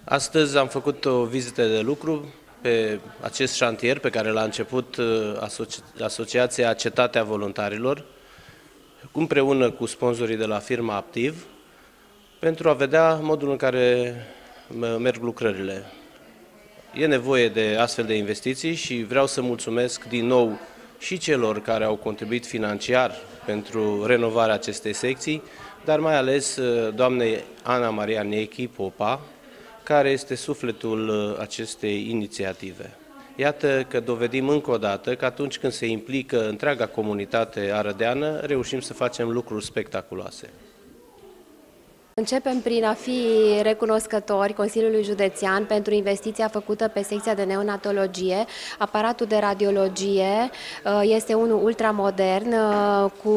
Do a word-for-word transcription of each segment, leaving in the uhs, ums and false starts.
Astăzi am făcut o vizită de lucru pe acest șantier pe care l-a început asoci Asociația Cetatea Voluntarilor, împreună cu sponsorii de la firma Aptiv, pentru a vedea modul în care merg lucrările. E nevoie de astfel de investiții și vreau să mulțumesc din nou și celor care au contribuit financiar pentru renovarea acestei secții, dar mai ales doamnei Ana Maria Nechi Popa, care este sufletul acestei inițiative. Iată că dovedim încă o dată că atunci când se implică întreaga comunitate arădeană, reușim să facem lucruri spectaculoase. Începem prin a fi recunoscători Consiliului Județean pentru investiția făcută pe secția de neonatologie. Aparatul de radiologie este unul ultramodern cu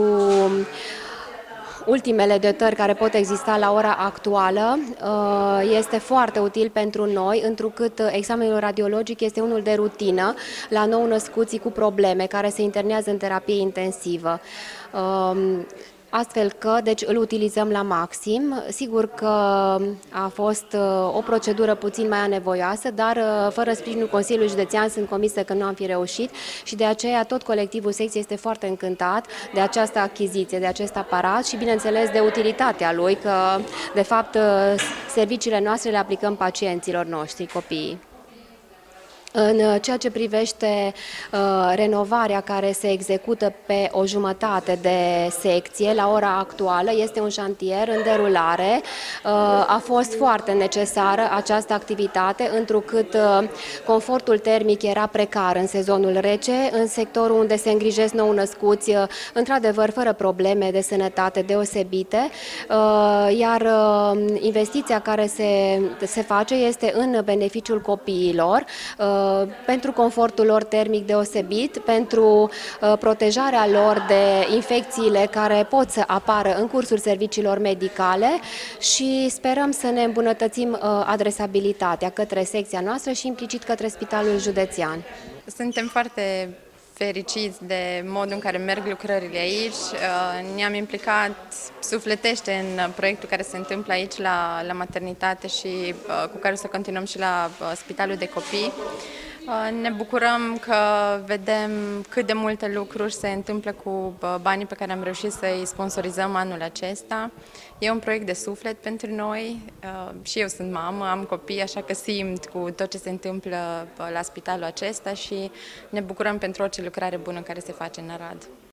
ultimele dotări care pot exista la ora actuală. Este foarte util pentru noi, întrucât examenul radiologic este unul de rutină la nou-născuții cu probleme care se internează în terapie intensivă. Astfel că, deci, îl utilizăm la maxim. Sigur că a fost o procedură puțin mai anevoioasă, dar fără sprijinul Consiliului Județean sunt convinsă că nu am fi reușit și de aceea tot colectivul secției este foarte încântat de această achiziție, de acest aparat și, bineînțeles, de utilitatea lui, că, de fapt, serviciile noastre le aplicăm pacienților noștri, copiii. În ceea ce privește uh, renovarea care se execută pe o jumătate de secție, la ora actuală, este un șantier în derulare. Uh, a fost foarte necesară această activitate, întrucât uh, confortul termic era precar în sezonul rece, în sectorul unde se îngrijesc nou-născuți, uh, într-adevăr, fără probleme de sănătate deosebite, uh, iar uh, investiția care se, se face este în beneficiul copiilor, uh, pentru confortul lor termic deosebit, pentru protejarea lor de infecțiile care pot să apară în cursul serviciilor medicale și sperăm să ne îmbunătățim adresabilitatea către secția noastră și implicit către Spitalul Județean. Suntem foarte fericiți de modul în care merg lucrările aici. Ne-am implicat sufletește în proiectul care se întâmplă aici la, la maternitate și cu care o să continuăm și la Spitalul de Copii. Ne bucurăm că vedem cât de multe lucruri se întâmplă cu banii pe care am reușit să-i sponsorizăm anul acesta. E un proiect de suflet pentru noi și eu sunt mamă, am copii, așa că simt cu tot ce se întâmplă la spitalul acesta și ne bucurăm pentru orice lucrare bună care se face în Arad.